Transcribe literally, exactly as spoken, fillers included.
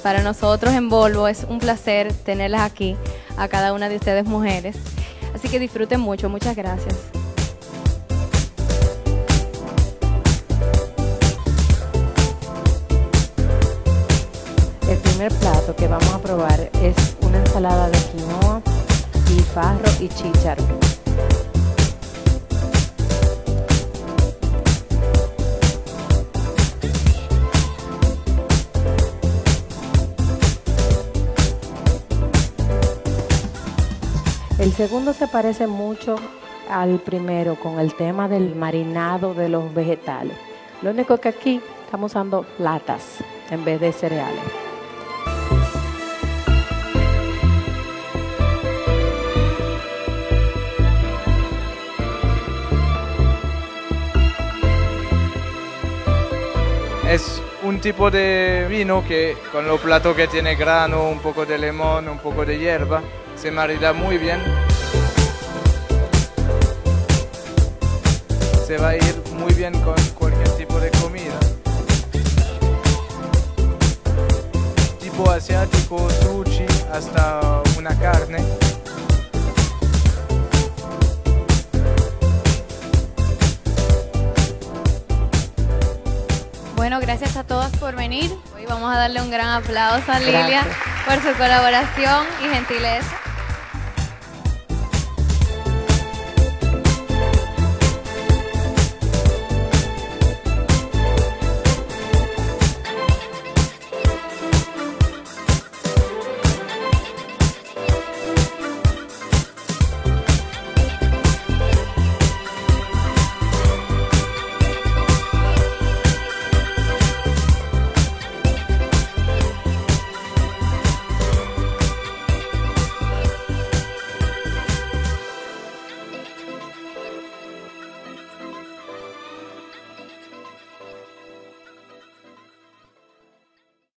Para nosotros en Volvo es un placer tenerlas aquí, a cada una de ustedes mujeres. Así que disfruten mucho. Muchas gracias. El primer plato que vamos a probar es una ensalada de quinoa y farro y chícharo. El segundo se parece mucho al primero con el tema del marinado de los vegetales. Lo único que aquí estamos usando latas en vez de cereales. Es un tipo de vino que con los platos que tiene grano, un poco de limón, un poco de hierba, se marida muy bien. Se va a ir muy bien con cualquier tipo de comida. Tipo asiático, sushi, hasta una carne. Bueno, gracias a todas por venir. Hoy vamos a darle un gran aplauso a Lilia Gracias. por su colaboración y gentileza.